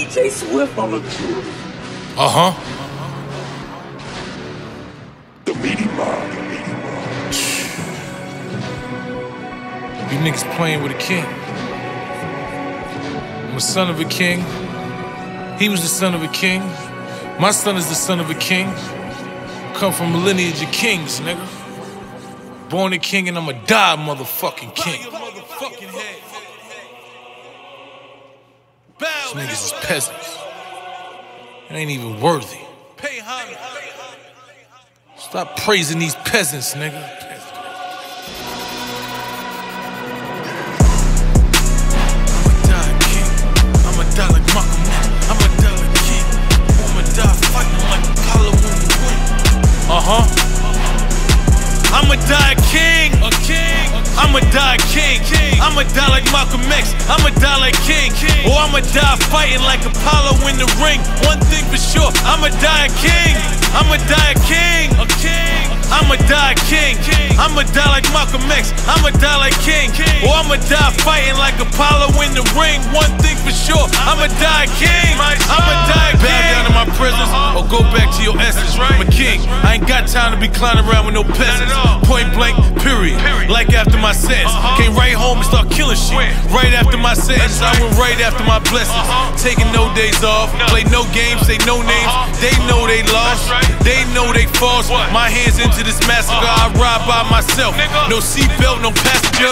DJ Swift on the The Meaty Mob. You niggas playing with a king. I'm a son of a king. He was the son of a king. My son is the son of a king. Come from a lineage of kings, nigga. Born a king and I'ma die motherfucking king. These niggas is peasants. It ain't even worthy. Stop praising these peasants, nigga. I'ma die a king. I'ma die a king. I'ma die like Malcolm X. I'ma die like King. Or I'ma die fighting like Apollo in the ring. One thing for sure, I'ma die a king. I'ma die a king. I'ma die a king. I'ma die like Malcolm X. I'ma die like King. Or I'ma die fighting like Apollo in the ring. One thing for sure, I'ma die a king. I'ma die a king. Bow down to my presence or go back to your essence. I'm a king. I ain't got time to be clowning around with no peasants. Point blank, period. Like after my sentence. Came right home and start killing shit. Right after my sentence, I went right after my blessings. Taking no days off, play no games, say no names. They know they lost, they know they false. My hands into this massacre, I ride by myself. No seatbelt, no passenger.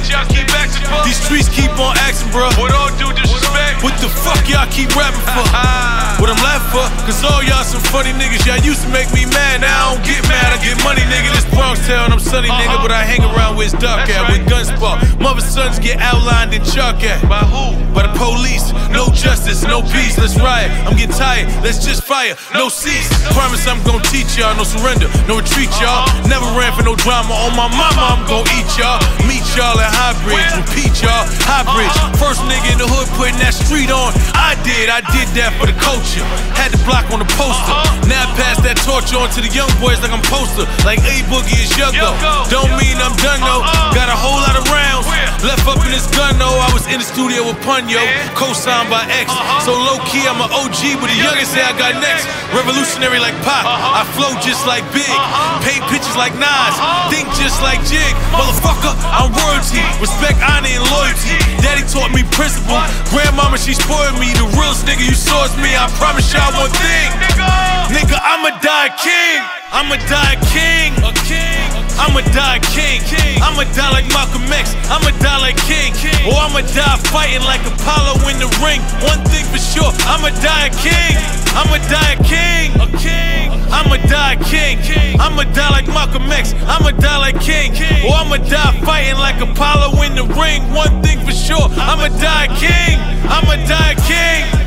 These streets keep on asking, bro. With all due disrespect, what the fuck y'all keep rapping for? What I'm laughing for? Cause all y'all some funny niggas. Y'all used to make me mad, now I don't get mad, I get money, nigga. This Bronx town, I'm sunny, nigga, but I hang around where it's dark at, with Gunspot. Mother sons get outlined and chalk at. By who? By the police. No justice, no peace. Let's riot. I'm getting tired. Let's just fire. No cease. Promise I'm gonna teach y'all. No surrender, no retreat, y'all. Never ran for no drama. On my mama, I'm gonna eat y'all. Meet y'all at High Bridge. Repeat y'all. High Bridge. First nigga in the hood putting that street on. I did that for the culture. Had the block on the poster. Now I pass that torch on to the young boys like I'm poster. Like A-Boogie is Yuggo. Don't mean I'm done though. Got a whole lot of rounds left up in this gun though. I was in the studio with Punyo, co-signed by X. So low key I'm an OG, but the youngest say I got next. Revolutionary like Pop, I flow just like Big. Paint pictures like Nas, think just like Jig. Motherfucker, I'm royalty, respect, honor, and loyalty. Daddy taught me principle, grandmama she spoiled me. The realest nigga you saw is me. I promise y'all one thing, nigga, I'ma die a king. I'ma die a king. I'ma die a king. I'ma die like Malcolm X. I'ma die like King. Or I'ma die fighting like Apollo in the ring. One thing for sure, I'ma die a king. I'ma die a king. I'ma die a king. I'ma die like Malcolm X. I'ma die like King. Or I'ma die fighting like Apollo in the ring. One thing for sure, I'ma die a king. I'ma die a king.